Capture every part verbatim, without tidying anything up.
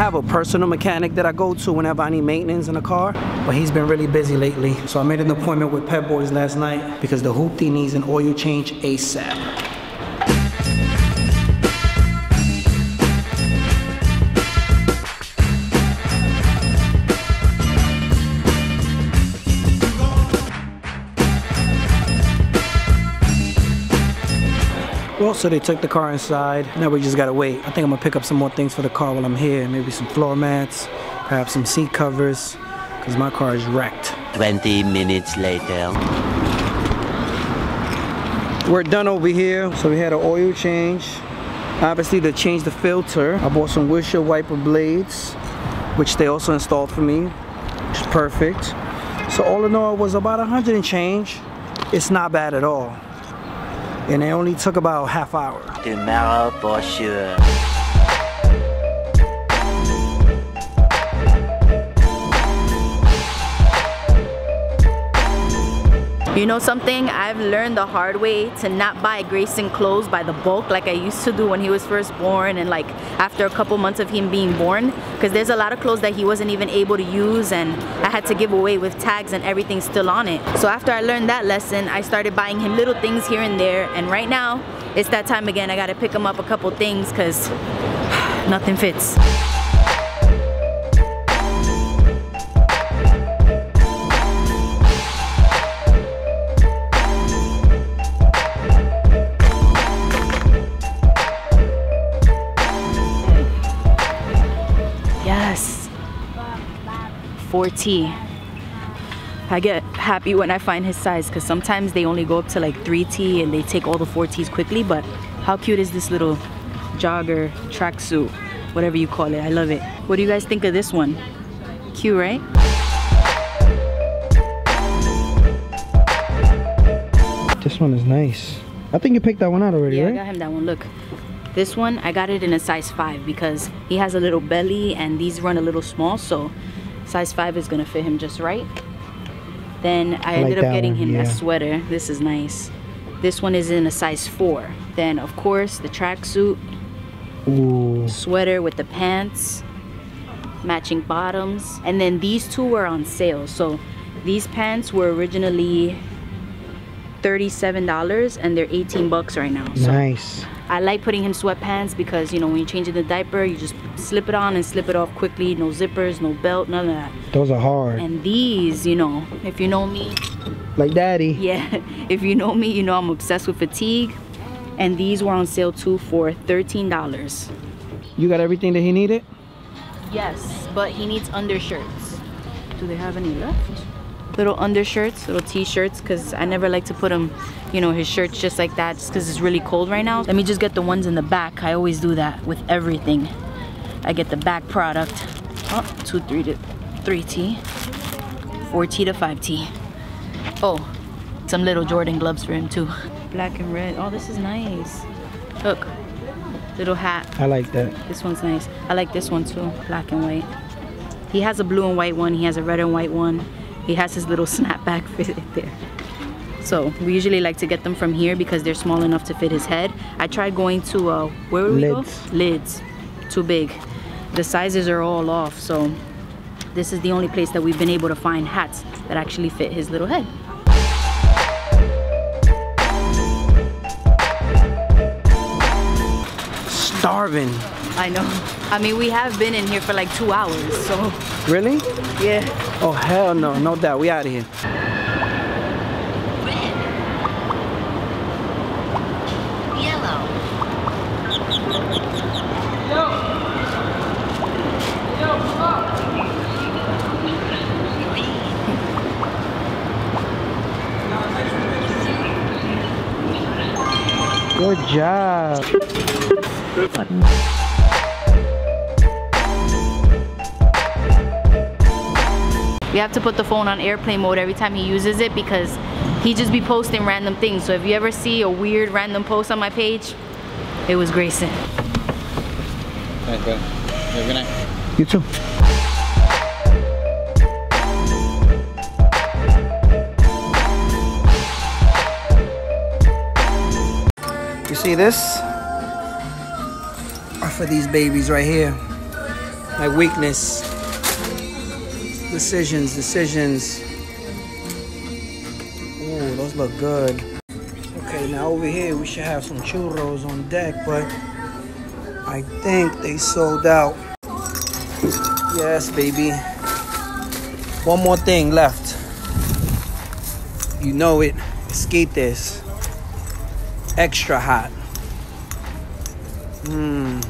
have a personal mechanic that I go to whenever I need maintenance in a car, but he's been really busy lately. So I made an appointment with Pep Boys last night because the hoopty needs an oil change ASAP. Well, so they took the car inside. Now we just gotta wait. I think I'm gonna pick up some more things for the car while I'm here. Maybe some floor mats, perhaps some seat covers, because my car is wrecked. twenty minutes later. We're done over here. So we had an oil change. Obviously, to change the filter, I bought some windshield wiper blades, which they also installed for me, which is perfect. So all in all, it was about a hundred and change. It's not bad at all. And it only took about half hour. Tomorrow for sure. You know something? I've learned the hard way to not buy Grayson clothes by the bulk like I used to do when he was first born and like after a couple months of him being born, because there's a lot of clothes that he wasn't even able to use and I had to give away with tags and everything still on it. So after I learned that lesson, I started buying him little things here and there, and right now it's that time again. I gotta pick him up a couple things because nothing fits. four T. I get happy when I find his size because sometimes they only go up to like three T and they take all the four T's quickly, but how cute is this little jogger, tracksuit, whatever you call it. I love it. What do you guys think of this one? Cute, right? This one is nice. I think you picked that one out already, yeah, right? Yeah, I got him that one. Look. This one, I got it in a size five because he has a little belly and these run a little small, so size five is gonna fit him just right. Then I, I ended like up getting one, him yeah. a sweater. This is nice. This one is in a size four. Then of course the tracksuit, sweater with the pants, matching bottoms, and then these two were on sale. So these pants were originally thirty-seven dollars and they're eighteen bucks right now. So nice. I like putting him sweatpants because, you know, when you're changing the diaper, you just slip it on and slip it off quickly. No zippers, no belt, none of that. Those are hard. And these, you know, if you know me. Like daddy. Yeah, if you know me, you know I'm obsessed with fatigue. And these were on sale too for thirteen dollars. You got everything that he needed? Yes, but he needs undershirts. Do they have any left? Little undershirts, little t-shirts, because I never like to put him, you know, his shirts just like that just because it's really cold right now. Let me just get the ones in the back. I always do that with everything. I get the back product. Oh, two, three to three T, four T to five T. Oh, some little Jordan gloves for him too. Black and red. Oh, this is nice. Look, little hat. I like that. This one's nice. I like this one too, black and white. He has a blue and white one. He has a red and white one. He has his little snapback fit there. So we usually like to get them from here because they're small enough to fit his head. I tried going to, uh, where would we go? Lids. Too big. The sizes are all off, so this is the only place that we've been able to find hats that actually fit his little head. Starving. I know. I mean, we have been in here for like two hours, so. Really? Yeah. Oh, hell no. No doubt. We out of here. Yellow. Yo. Yo, come on. Good job. We have to put the phone on airplane mode every time he uses it because he just be posting random things. So if you ever see a weird random post on my page, it was Grayson. Alright, good. Have a good night. You too. You see this? Are for these babies right here. My weakness. Decisions, decisions. Ooh, those look good. Okay, now over here we should have some churros on deck, but I think they sold out. Yes, baby. One more thing left. You know it. Esquites. Extra hot. Mmm.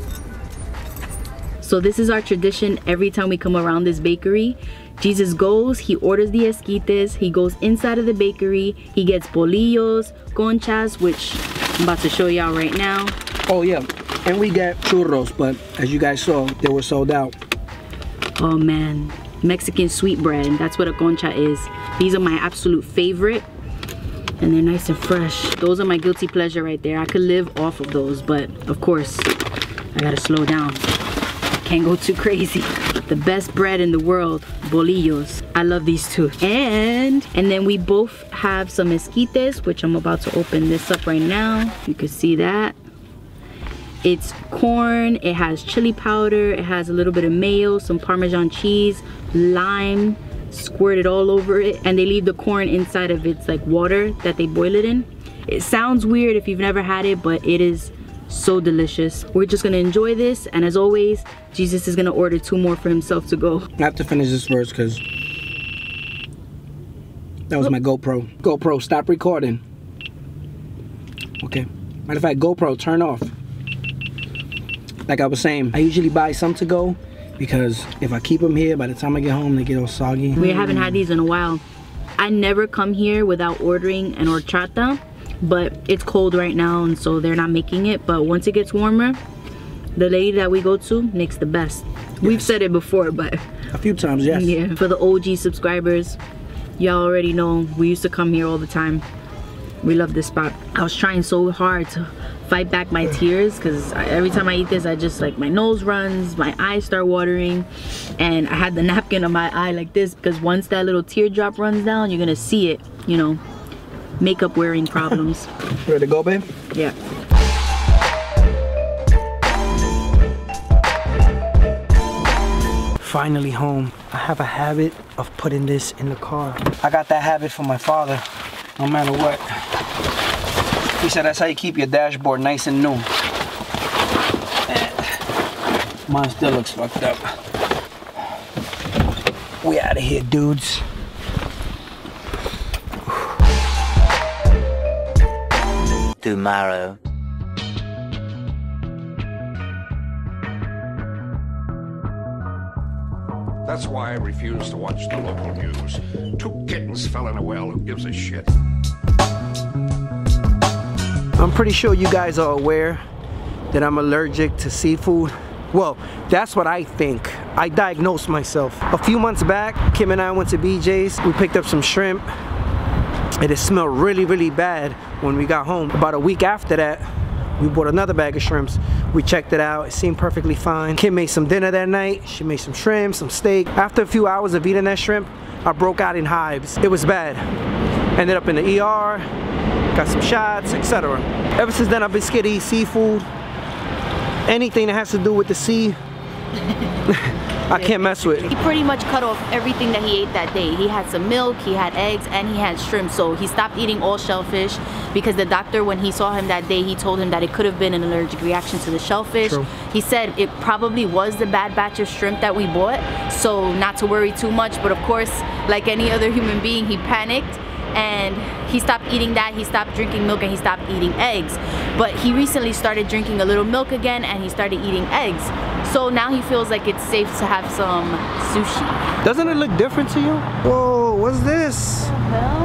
So this is our tradition every time we come around this bakery. Jesus goes, he orders the esquites, he goes inside of the bakery, he gets bolillos, conchas, which I'm about to show y'all right now. Oh yeah, and we get churros, but as you guys saw, they were sold out. Oh man, Mexican sweetbread, that's what a concha is. These are my absolute favorite, and they're nice and fresh. Those are my guilty pleasure right there. I could live off of those, but of course, I gotta slow down. Can't go too crazy. The best bread in the world, bolillos. I love these too. And and then we both have some esquites, which I'm about to open this up right now. You can see that. It's corn, it has chili powder, it has a little bit of mayo, some Parmesan cheese, lime, squirted all over it, and they leave the corn inside of its like water that they boil it in. It sounds weird if you've never had it, but it is so delicious. We're just gonna enjoy this, and as always, Jesus is gonna order two more for himself to go. I have to finish this first because that was my GoPro. GoPro, stop recording. Okay. Matter of fact, GoPro, turn off. Like I was saying, I usually buy some to go because if I keep them here, by the time I get home, they get all soggy. We haven't had these in a while. I never come here without ordering an horchata, but it's cold right now and so they're not making it. But once it gets warmer, the lady that we go to makes the best. Yes. We've said it before, but a few times, yes. Yeah. For the O G subscribers, y'all already know we used to come here all the time. We love this spot. I was trying so hard to fight back my tears because every time I eat this, I just like my nose runs, my eyes start watering, and I had the napkin on my eye like this because once that little teardrop runs down, you're gonna see it, you know, makeup wearing problems. Ready to go, babe? Yeah. Finally home. I have a habit of putting this in the car. I got that habit from my father, no matter what. He said that's how you keep your dashboard nice and new. And mine still looks fucked up. We out of here, dudes. Tomorrow. That's why I refuse to watch the local news. Two kittens fell in a well, who gives a shit? I'm pretty sure you guys are aware that I'm allergic to seafood. Well, that's what I think. I diagnosed myself. A few months back, Kim and I went to B J's. We picked up some shrimp. And it smelled really, really bad when we got home. About a week after that, we bought another bag of shrimps. We checked it out, it seemed perfectly fine. Kim made some dinner that night. She made some shrimp, some steak. After a few hours of eating that shrimp, I broke out in hives. It was bad. Ended up in the E R, got some shots, et cetera. Ever since then, I've been scared to eat seafood. Anything that has to do with the sea, I can't mess with. He pretty much cut off everything that he ate that day. He had some milk, he had eggs, and he had shrimp. So he stopped eating all shellfish because the doctor, when he saw him that day, he told him that it could have been an allergic reaction to the shellfish. True. He said it probably was the bad batch of shrimp that we bought, so not to worry too much. But of course, like any other human being, he panicked and he stopped eating that. He stopped drinking milk and he stopped eating eggs. But he recently started drinking a little milk again and he started eating eggs. So now he feels like it's safe to have some sushi. Doesn't it look different to you? Whoa, what's this? What the hell?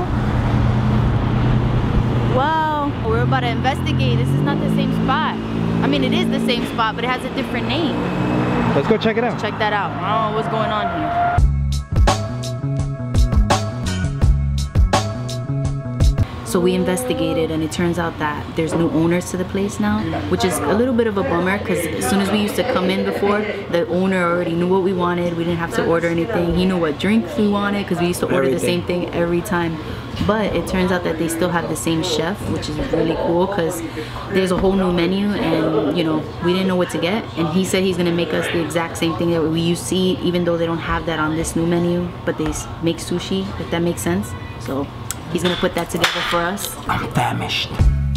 Wow, we're about to investigate. This is not the same spot. I mean, it is the same spot, but it has a different name. Let's go check it out. Let's check that out. I don't know what's going on here. So we investigated, and it turns out that there's new owners to the place now, which is a little bit of a bummer because as soon as we used to come in before, the owner already knew what we wanted. We didn't have to order anything. He knew what drinks we wanted because we used to order Everything. the same thing every time. But it turns out that they still have the same chef, which is really cool because there's a whole new menu, and you know, we didn't know what to get, and he said he's gonna make us the exact same thing that we used to eat, even though they don't have that on this new menu, but they make sushi, if that makes sense. So he's gonna put that together for us. I'm famished.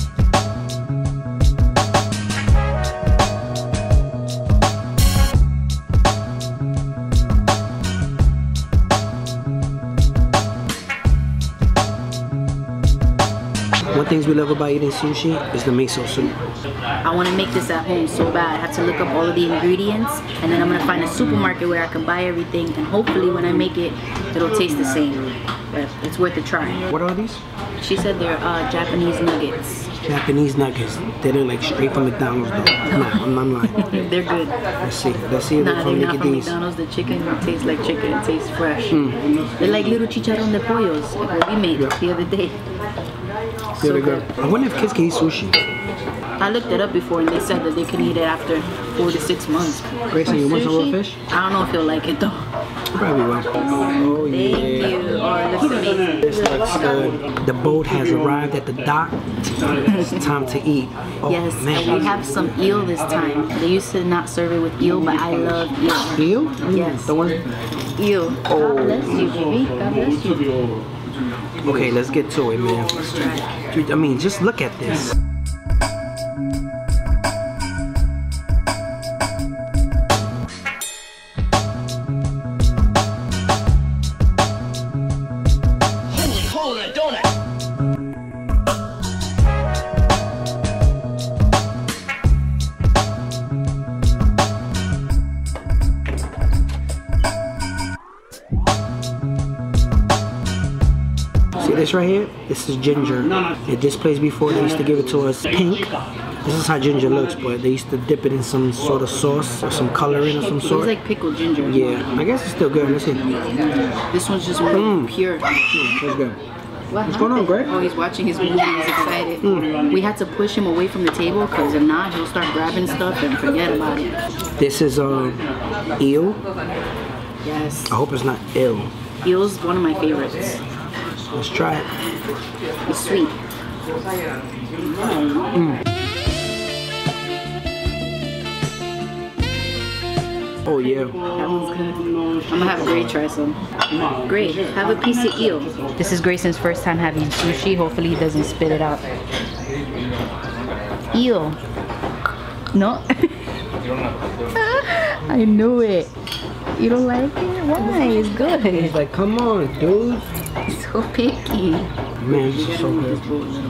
One things we love about eating sushi is the miso soup. I want to make this at home so bad. I have to look up all of the ingredients, and then I'm going to find a supermarket where I can buy everything, and hopefully when I make it, it'll taste the same. But it's worth a try. What are these? She said they're uh, Japanese nuggets. Japanese nuggets. They look like straight from McDonald's though. No, I'm not lying. They're good. Let's see. Let's see if nah, they're from, from, not from these. McDonald's. The chicken tastes like chicken. It tastes fresh. Mm. They're like little chicharrón de pollos, like what we made yeah. the other day. So yeah, good. I wonder if kids can eat sushi. I looked it up before, and they said that they can eat it after four to six months. Grayson, you want some raw fish? I don't know if you'll like it though. Probably will. Oh yeah. Thank you. Oh, it looks amazing. This looks good. The boat has arrived at the dock. It's time to eat. Oh, yes, man. and we have some eel this time. They used to not serve it with eel, but I love eel. Eel? Yes. The one? Eel. Oh. God bless you, baby. God bless you. Okay, let's get to it, man. Let's try. I mean, just look at this. See this right here? This is ginger. At this place before, they used to give it to us pink. This is how ginger looks, but they used to dip it in some sort of sauce or some coloring of some sort. It's like pickled ginger. Yeah, I guess it's still good. Let's see. This one's just really mm. pure. Mm, that's good. What What's going on, Greg? Oh, he's watching his movie. He's excited. Mm. We had to push him away from the table because if not, he'll start grabbing stuff and forget about it. This is uh, eel. Yes. I hope it's not ill. Eel's one of my favorites. Let's try it. It's sweet. Mm. Oh yeah. That one's good. I'm gonna have Gray try some. Gray, have a piece of eel. This is Grayson's first time having sushi. Hopefully he doesn't spit it out. Eel. No? I knew it. You don't like it? Why? It's good. He's like, come on, dude. So picky. Man, this is so good.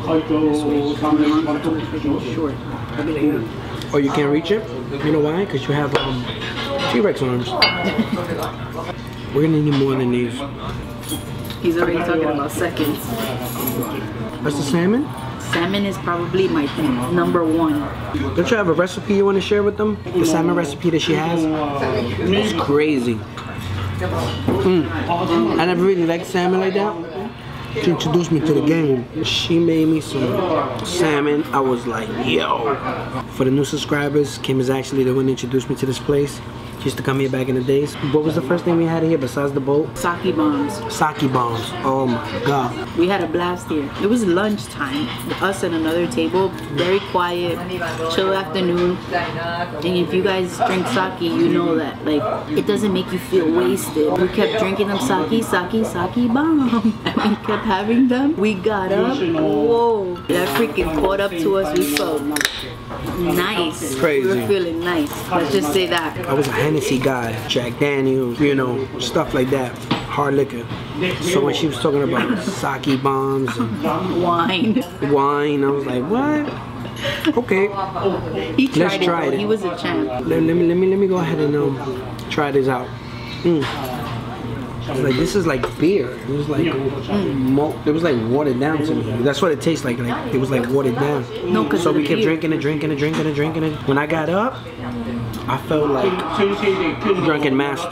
Oh, you can't reach it? You know why? Because you have um, T-Rex arms. We're gonna need more than these. He's already talking about seconds. That's the salmon? Salmon is probably my thing, number one. Don't you have a recipe you want to share with them? The salmon recipe that she has? It's crazy. Mm. I never really liked salmon like that. She introduced me to the game. She made me some salmon. I was like, yo. For the new subscribers, Kim is actually the one that introduced me to this place. She used to come here back in the days. What was the first thing we had here besides the boat? Sake bombs. Sake bombs. Oh my god. We had a blast here. It was lunchtime. Us at another table, very quiet, chill afternoon. And if you guys drink sake, you know that like it doesn't make you feel wasted. We kept drinking them sake, sake, sake bomb. And we kept having them. We got up. Whoa. That freaking caught up to us. We felt nice. Crazy. We were feeling nice. Let's just say that. I was a Hennessy guy, Jack Daniels, you know, stuff like that, hard liquor. So when she was talking about sake bombs and wine, wine, I was like, what? Okay, he tried let's try it, it. He was a champ. Let, let me let me let me go ahead and um try this out. Mm. Like this is like beer. It was like mm. mo it was like watered down to me. That's what it tastes like. Like it was like watered down. No, because so we kept beer. drinking and drinking and drinking and drinking it. When I got up, I felt like drunken master.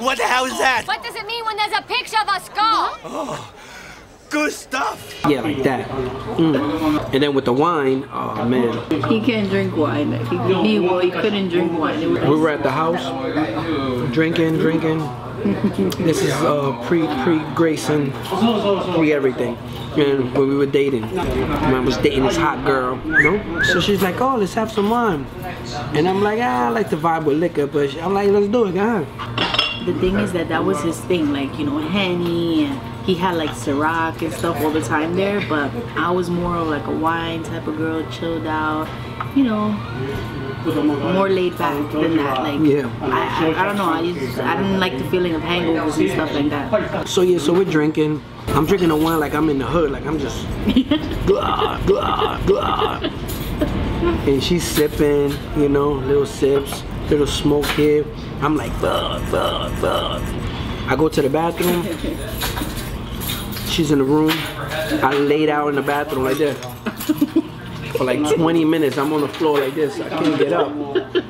what the hell is that? What does it mean when there's a picture of a skull? Oh, good stuff. Yeah, like that. Mm. And then with the wine, oh man. He can't drink wine. He, he, well, he couldn't drink wine. It was We were at the house, drinking, drinking. This is uh, pre pre Grayson, pre everything. And when we were dating, I was dating this hot girl, you know. So she's like, "Oh, let's have some wine," and I'm like, "Ah, I like to vibe with liquor," but I'm like, "Let's do it, go ahead." The thing is that that was his thing, like, you know, Henny, and he had like Ciroc and stuff all the time there, but I was more of like a wine type of girl, chilled out, you know, more laid back than that. Like, yeah. I, I, I don't know, I just, I didn't like the feeling of hangovers and stuff like that. So yeah, so we're drinking. I'm drinking the wine like I'm in the hood, like I'm just blah, blah, blah. And she's sipping, you know, little sips, little smoke here. I'm like, blah, blah, blah. I go to the bathroom. She's in the room. I laid out in the bathroom like this. For like twenty minutes, I'm on the floor like this. I can't get up.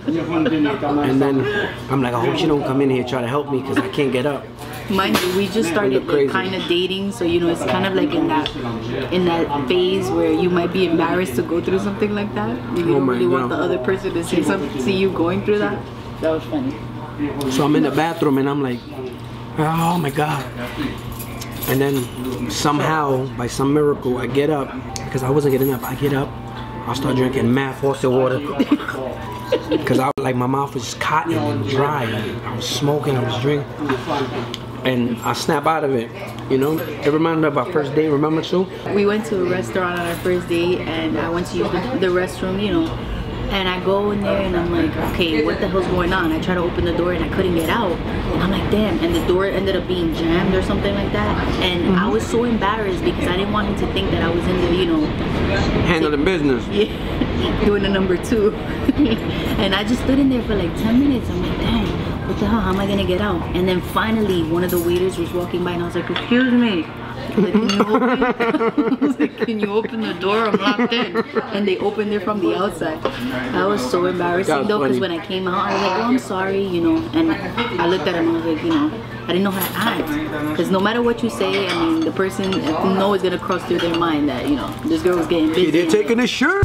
And then I'm like, I hope she don't come in here and try to help me because I can't get up. Mind you, we just started like, kind of dating, so you know it's kind of like in that in that phase where you might be embarrassed to go through something like that. You don't oh really God. want the other person to see something, see you going through that. That was funny. So I'm in the bathroom and I'm like, oh my God. And then somehow, by some miracle, I get up because I wasn't getting up. I get up, I start drinking mad faucet water. Because I like my mouth was cotton and dry. I was smoking, I was drinking. And I snap out of it, you know? It reminded me of our first date, remember too? We went to a restaurant on our first date and I went to use the, the restroom, you know. And I go in there and I'm like, okay, what the hell's going on? I try to open the door and I couldn't get out. And I'm like, damn. And the door ended up being jammed or something like that. And mm-hmm. I was so embarrassed because I didn't want him to think that I was in the, you know, handling business. Yeah, doing the number two. And I just stood in there for like ten minutes. I'm like, dang, what the hell? How am I gonna get out? And then finally, one of the waiters was walking by and I was like, excuse me. Like, can you open? I was like, can you open the door? I'm locked in. And they opened it from the outside. That was so embarrassing though, because when I came out, I was like, oh, I'm sorry, you know. And I looked at him and I was like, you know, I didn't know how to act. Because no matter what you say, I mean, the person know it's gonna cross through their mind that, you know, this girl was getting busy. They're taking a shirt.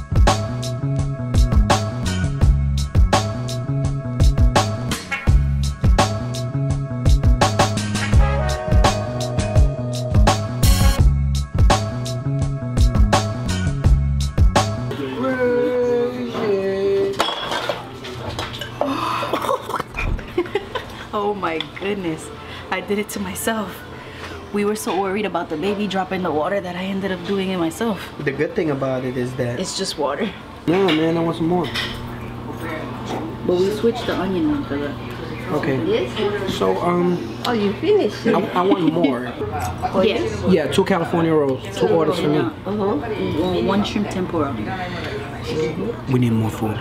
Oh my goodness, I did it to myself. We were so worried about the baby dropping the water that I ended up doing it myself. The good thing about it is that it's just water. No, man, I want some more. But we switched the onion one for that. Okay. So, um... Oh, you finished? I, I want more. Yes. Yeah, two California rolls. Two orders for me. Uh-huh. One shrimp tempura. We need more food.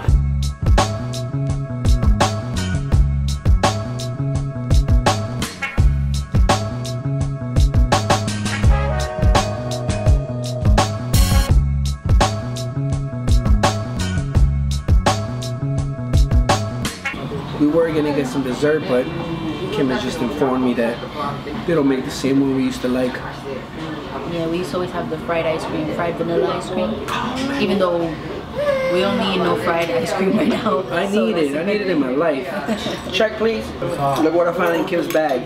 We were gonna get some dessert, but Kim has just informed me that they don't make the same one we used to like. Yeah, we used to always have the fried ice cream, fried vanilla ice cream. Even though we don't need no fried ice cream right now. I so need it. I need it in my life. Check, please. Look what I found in Kim's bag.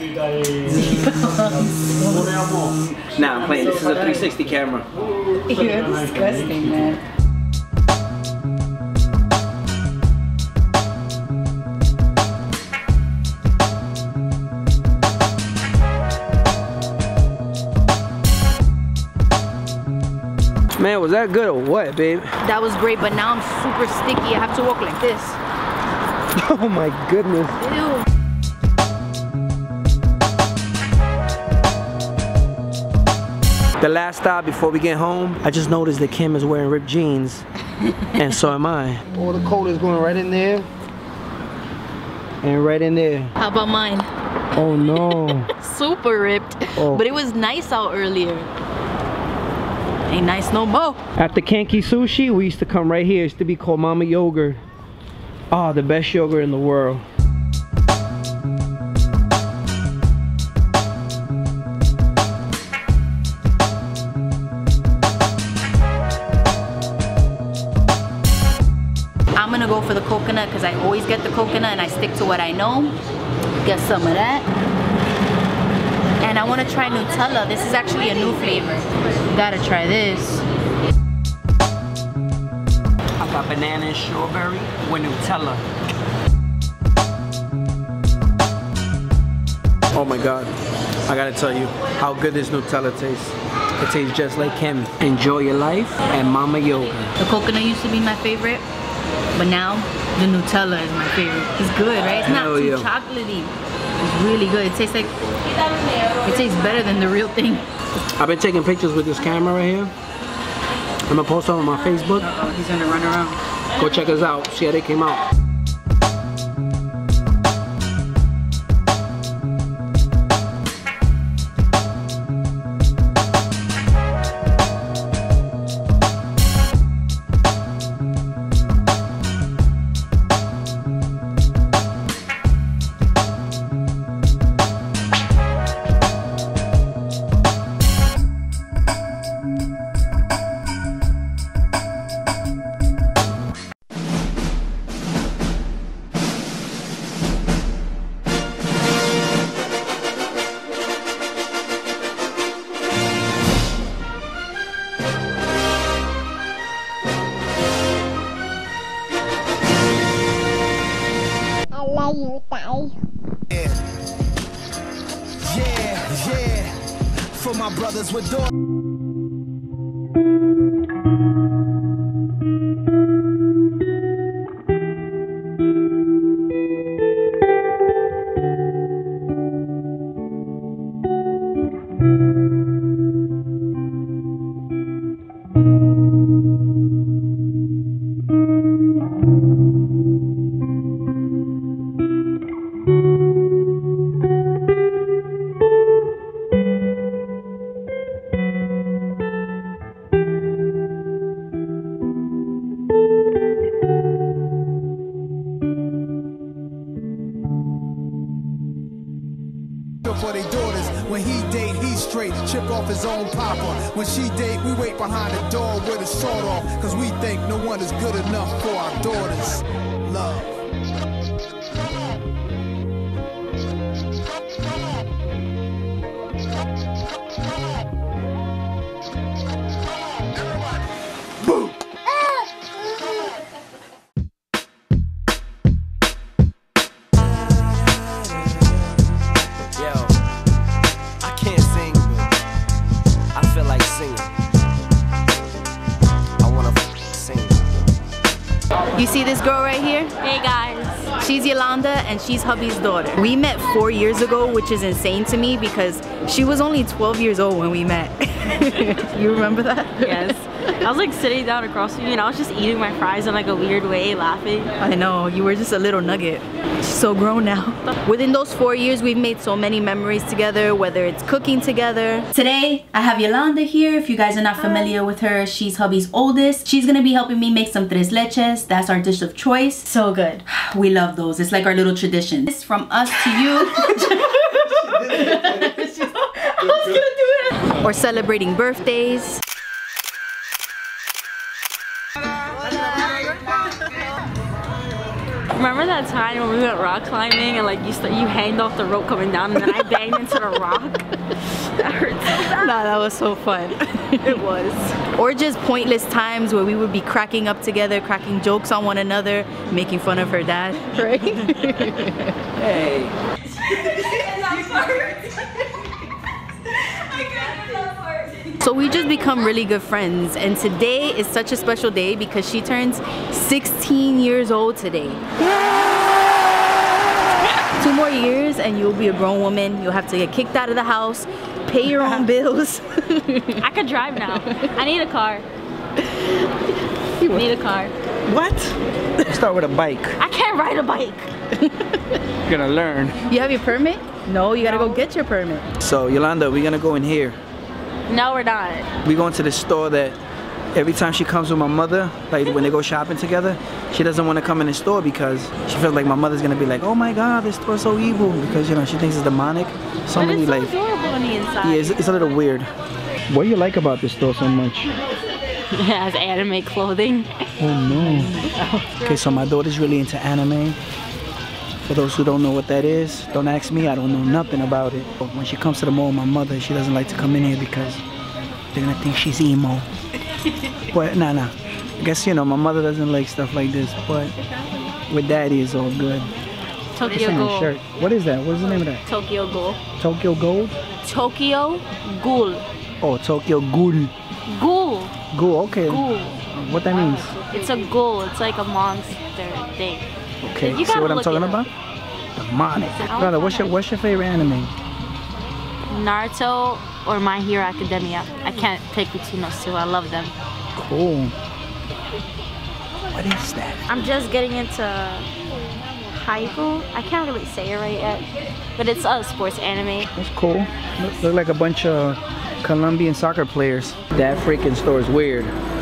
Nah, I'm playing. This is a three sixty camera. You're disgusting, man. Man, was that good or what, babe? That was great, but now I'm super sticky. I have to walk like this. Oh my goodness. Ew. The last stop before we get home, I just noticed that Kim is wearing ripped jeans, and so am I. All the coat is going right in there, and right in there. How about mine? Oh no. Super ripped, oh. But it was nice out earlier. Ain't nice no more. At the Kanki Sushi, we used to come right here. It used to be called Mama Yogurt. Oh, the best yogurt in the world. coconut because I always get the coconut and I stick to what I know. Get some of that. And I want to try Nutella. This is actually a new flavor. Gotta try this. I got banana and strawberry with Nutella. Oh my God. I gotta tell you how good this Nutella tastes. It tastes just like Kim. Enjoy your life and Mama Yoga. The coconut used to be my favorite, but now the Nutella is my favorite. It's good, right? It's not Hell too yeah. chocolatey. It's really good. It tastes like, it tastes better than the real thing. I've been taking pictures with this camera right here. I'm gonna post them on my Facebook. Uh-oh, he's gonna run around. Go check us out. See how they came out. Yeah, yeah, for my brothers with doors. For their daughters, when he date, he's straight, chip off his own papa. When she date, we wait behind the door with a sword off, cause we think no one is good enough for our daughters. Love. You see this girl right here? Hey guys. She's Yolanda and she's hubby's daughter. We met four years ago, which is insane to me because she was only twelve years old when we met. You remember that? Yes. I was like sitting down across from you and I was just eating my fries in like a weird way, laughing. I know, you were just a little nugget. She's so grown now. Within those four years, we've made so many memories together, whether it's cooking together. Today, I have Yolanda here. If you guys are not familiar with her, she's hubby's oldest. She's gonna be helping me make some tres leches. That's our dish of choice. So good. We love those. It's like our little tradition. It's from us to you. Or celebrating birthdays. Remember that time when we went rock climbing and like you st you hanged off the rope coming down and then I banged into the rock? That hurt so bad. Nah, that was so fun. It was. Or just pointless times where we would be cracking up together, cracking jokes on one another, making fun of her dad, right? Hey. So we just become really good friends, and today is such a special day because she turns sixteen years old today. Two more years and you'll be a grown woman. You'll have to get kicked out of the house, pay your own bills. I could drive now. I need a car. I need a car. What? Let's start with a bike. I can't ride a bike. You're gonna learn. You have your permit? No, you gotta go get your permit. So Yolanda, we're gonna go in here. No, we're not. We go into the store that every time she comes with my mother, like when they go shopping together, she doesn't want to come in the store because she feels like my mother's gonna be like, oh my God, this store's so evil, because you know she thinks it's demonic. So But many it's so like, adorable on the inside. yeah, it's, it's a little weird. What do you like about this store so much? It has anime clothing. Oh no. Okay, so my daughter's really into anime. For those who don't know what that is, don't ask me, I don't know nothing about it. But when she comes to the mall, my mother, she doesn't like to come in here because they're gonna think she's emo. But nah, nah. I guess, you know, my mother doesn't like stuff like this, but with daddy, it's all good. Tokyo Ghoul. Shirt. What is that? What is the name of that? Tokyo Ghoul. Tokyo Gold? Tokyo Ghoul. Oh, Tokyo Ghoul. Ghoul. Ghoul, okay. Ghoul. What that means? It's a ghoul. It's like a monster thing. Okay, You see gotta what I'm look talking it about? up. Demonic. Brother, what's your, what's your favorite anime? Naruto or My Hero Academia. I can't pick between those two. I love them. Cool. What is that? I'm just getting into Haiku. I can't really say it right yet, but it's a sports anime. That's cool. Look, look like a bunch of Colombian soccer players. That freaking store is weird.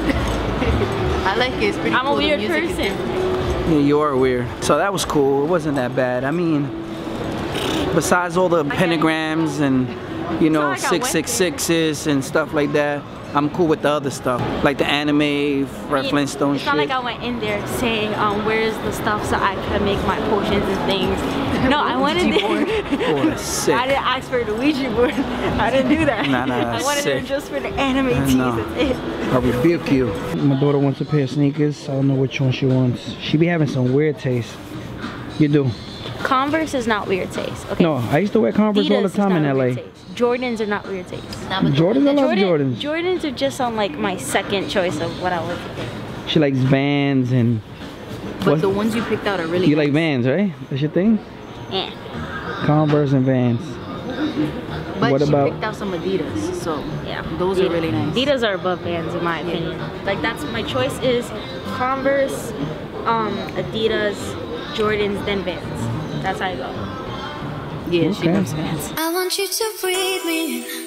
I like it. It's pretty I'm cool. a weird The music is person. different. Yeah, you are weird. So that was cool. It wasn't that bad. I mean, besides all the pentagrams and, you know, like I six went six sixes and stuff like that, I'm cool with the other stuff. Like the anime, Fred Flintstone It's shit. not like I went in there saying, um, where's the stuff so I can make my potions and things. No, I went in there. Oh, that's sick. I didn't ask for the Ouija board. I didn't do that. Nah, nah, I that's went in there sick. just for the anime I teas. know. That's it. I'll rebuke you. My daughter wants a pair of sneakers. I don't know which one she wants. She be having some weird taste. You do? Converse is not weird taste. Okay. No, I used to wear Converse all the Adidas is time not in a L A. weird taste. Jordans are not weird taste. Jordans, I love Jordan, Jordans. Jordans are just on like my second choice of what I would pick. She likes Vans and... But What's- the ones you picked out are really You nice. like Vans, right? That's your thing? Yeah. Converse and Vans. But What she about- picked out some Adidas, so Yeah. those are really nice. Adidas are above Vans in my opinion. Like that's my choice is Converse, um, Adidas, Jordans, then Vans. That's how I go. Yeah, she Okay. loves Vans. I want you to breathe me in.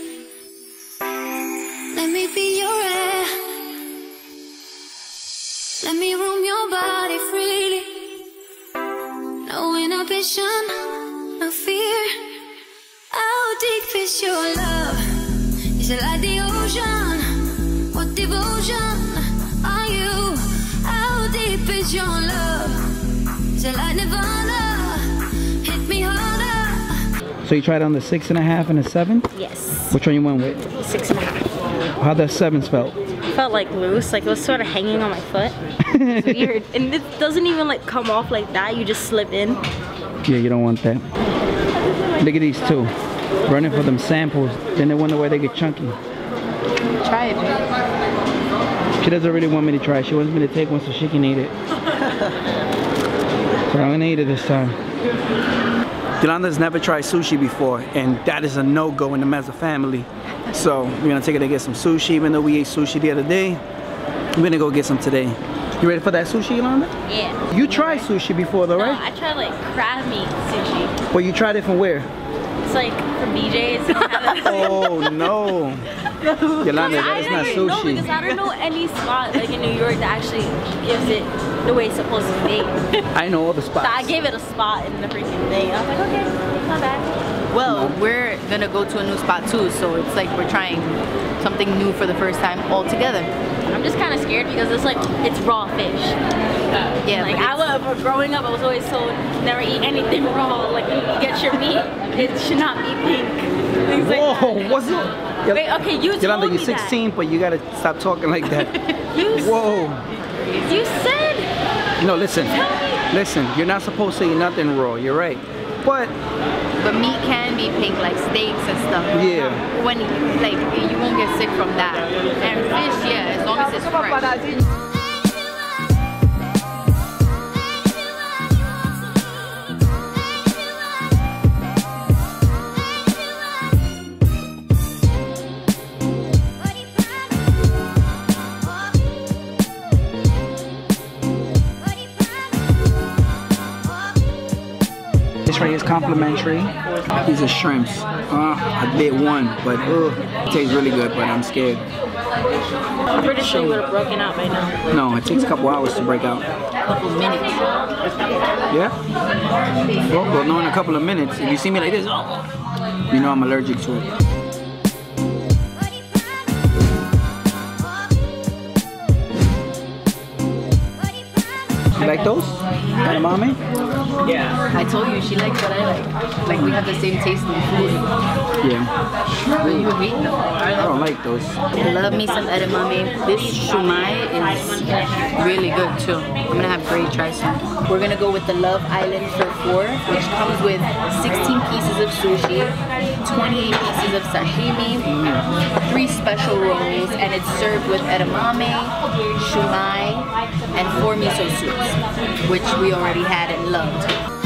Let me be your air. Let me roam your body freely. No inhibition, no fear. How deep is your love? Is it like the ocean? What devotion are you? How deep is your love? Is it like Nirvana? Hit me harder. So you tried on the six and a half and a seven? Yes. Which one you went with? Six and a half. How that sevens felt? Felt like loose, like it was sort of hanging on my foot. It's weird. And it doesn't even like come off like that, you just slip in. Yeah, you don't want that. Look at these two. Running for them samples. Then they wonder why they get chunky. Try it, babe. She doesn't really want me to try. She wants me to take one so she can eat it. So I'm gonna eat it this time. Yolanda's never tried sushi before, and that is a no-go in the Meza family. So we're gonna take her to get some sushi, even though we ate sushi the other day. We're gonna go get some today. You ready for that sushi, Yolanda? Yeah. You tried sushi before though, No, right? I tried like crab meat sushi. Well, you tried it from where? It's like from B J's. Oh no. Yolanda, that is not No, sushi. because I don't know any spot like in New York that actually gives it the way it's supposed to be. I know all the So spots. I gave it a spot in the freaking thing. I was like, okay, not bad. Well, we're gonna go to a new spot too, so it's like we're trying something new for the first time all together. I'm just kind of scared because it's like, it's raw fish. Yeah, Like but I was, growing up, I was always told never eat anything raw. Like when you get your meat, it should not be pink. Things like Whoa, that. what's it? Wait, okay, you told Yolanda, me you're sixteen, but you gotta stop talking like that. that. You, Whoa. you said. No, listen. Listen, you're not supposed to eat nothing raw. You're right. But But meat can be pink, like steaks and stuff. Yeah. When like you won't get sick from that. And fish, yeah, as long as it's fresh. this right here is complimentary. These are shrimps. Uh, I did one, but uh, it tastes really good, but I'm scared. I'm pretty sure you would have broken out by now. No, it takes a couple hours to break out. A couple minutes. Yeah? Well, well, no, in a couple of minutes. If you see me like this, oh, you know I'm allergic to it. You like those? Edamame? Yeah. I told you she likes what I like. Like we have the same taste in food. Yeah. But you hate them. I don't like those. I love me some edamame. This shumai is really good too. I'm gonna have Gray try some. We're gonna go with the Love Island for four, which comes with sixteen pieces of sushi, twenty-eight pieces of sashimi, three special rolls, and it's served with edamame, shumai, and four miso soups, which we already had and loved.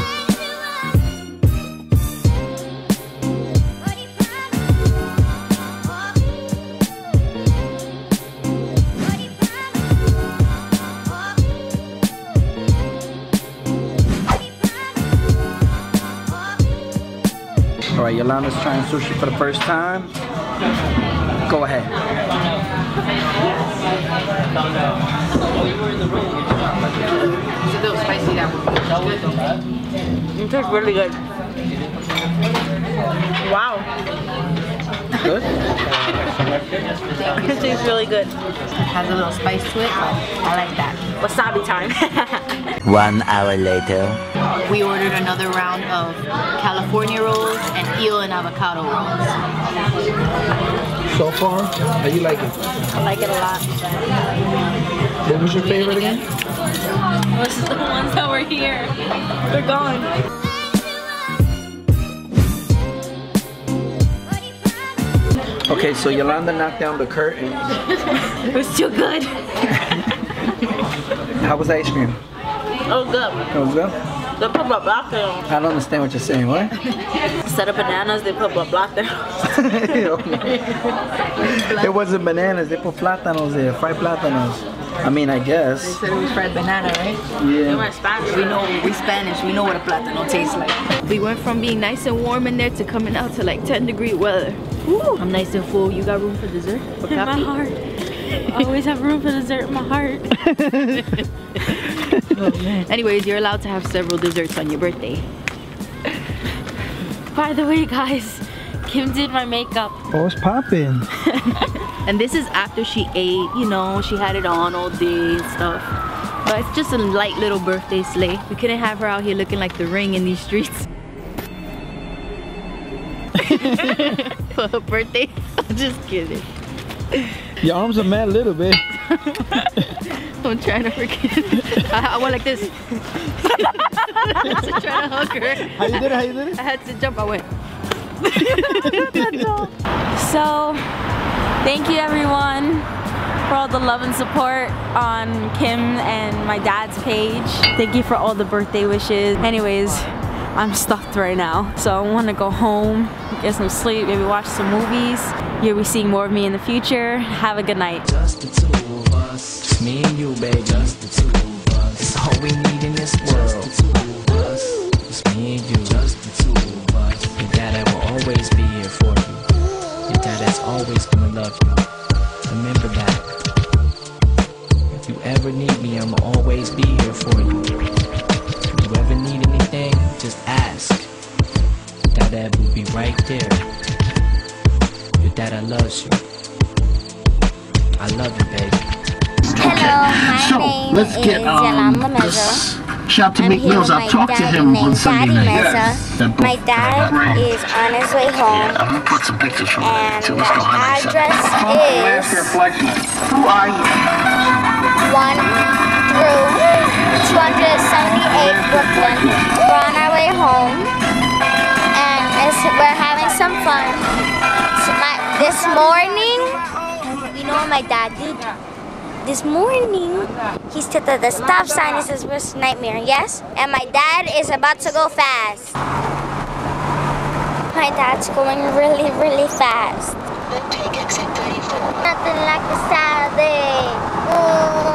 All right, Yolanda's trying sushi for the first time. Go ahead. It's a little spicy, that one. It tastes really good. Wow. Good? It tastes really good. It has a little spice to it, but I like that. Wasabi time. One hour later. We ordered another round of California rolls and eel and avocado rolls. So far, how you like it? I like it a lot. What was your favorite again? This is the ones that were here. They're gone. Okay, so Yolanda knocked down the curtain. It was too good. How was the ice cream? Oh, good. It was good? They put blah blah there. I don't understand what you're saying. What? Instead of bananas, they put blah blah there. It wasn't bananas. They put plátanos there. Fried plátanos. I mean, I guess. They said it was fried banana, right? They Yeah. were Spanish. We know, we Spanish, we know what a plátano tastes like. We went from being nice and warm in there to coming out to like ten degree weather. Woo. I'm nice and full. You got room for dessert? For In my coffee? heart. I always have room for dessert in my heart. Oh, man. Anyways, you're allowed to have several desserts on your birthday. By the way, guys, Kim did my makeup. Oh, it's popping. And this is after she ate, you know, she had it on all day and stuff. But it's just a light little birthday sleigh. We couldn't have her out here looking like the Ring in these streets. For her birthday? I'm just kidding. Your arms are mad little, babe. I'm trying to forget. I, I went like this. To try to hug her. How you did it? How you did it? I had to jump, I went. So, thank you everyone for all the love and support on Kim and my dad's page. Thank you for all the birthday wishes. Anyways, I'm stuffed right now, so I want to go home, get some sleep, maybe watch some movies. You'll be seeing more of me in the future. Have a good night. Just the two of us, just me and you, babe. Just the two of us. It's all we need in this world. Just the two of us, just me and you. Just the two of us. Your dad will always be here for you. Your dad is always gonna love you. Remember that. If you ever need me, I'ma always be here for you. If you ever need anything, just ask. Dad will be right there. Your dad loves you. I love you, baby. Hello, my So, name let's get, is um, Yolanda Meza. let's shout to I'm Meek here Mills. with I my talked to daddy, him my on Sunday daddy night. Meza. That book My dad great. is on his way home. I'm gonna put some pictures from And there too. Let's go the highlight address something. is Who are you? one through two seventy-eight Brooklyn. We're on our way home, and it's, we're having some fun. So my, this morning, you know what my dad did? This morning, he stood at the stop sign. It says, "Worst nightmare?" Yes, and my dad is about to go fast. My dad's going really, really fast. Take exit thirty-four. Nothing like a Saturday. Ooh.